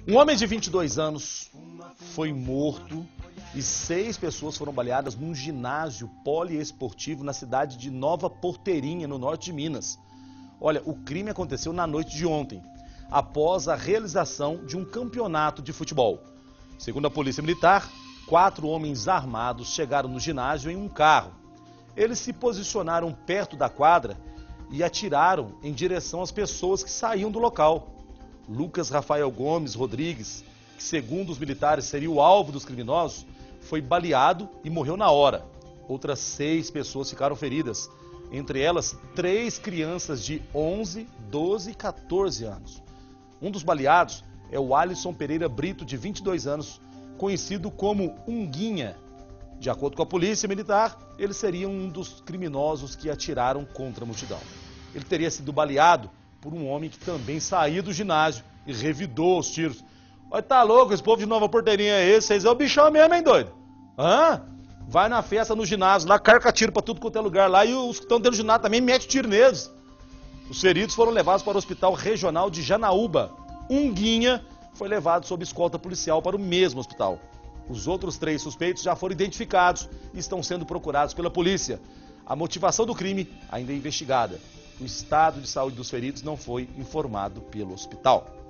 Um homem de 22 anos foi morto e 6 pessoas foram baleadas num ginásio poliesportivo na cidade de Nova Porteirinha, no norte de Minas. Olha, o crime aconteceu na noite de ontem, após a realização de um campeonato de futebol. Segundo a Polícia Militar, 4 homens armados chegaram no ginásio em um carro. Eles se posicionaram perto da quadra e atiraram em direção às pessoas que saíam do local. Lucas Rafael Gomes Rodrigues, que segundo os militares seria o alvo dos criminosos, foi baleado e morreu na hora. Outras 6 pessoas ficaram feridas, entre elas 3 crianças de 11, 12 e 14 anos. Um dos baleados é o Alisson Pereira Brito, de 22 anos, conhecido como Unguinha. De acordo com a Polícia Militar, ele seria um dos criminosos que atiraram contra a multidão. Ele teria sido baleado por um homem que também saía do ginásio e revidou os tiros. Olha, tá louco, esse povo de Nova Porteirinha é esse? Vocês é o bichão mesmo, hein, doido? Hã? Vai na festa no ginásio, lá carca tiro pra tudo quanto é lugar lá, e os que estão dentro do ginásio também mete tiro neles. Os feridos foram levados para o Hospital Regional de Janaúba. Unguinha foi levado sob escolta policial para o mesmo hospital. Os outros 3 suspeitos já foram identificados e estão sendo procurados pela polícia. A motivação do crime ainda é investigada. O estado de saúde dos feridos não foi informado pelo hospital.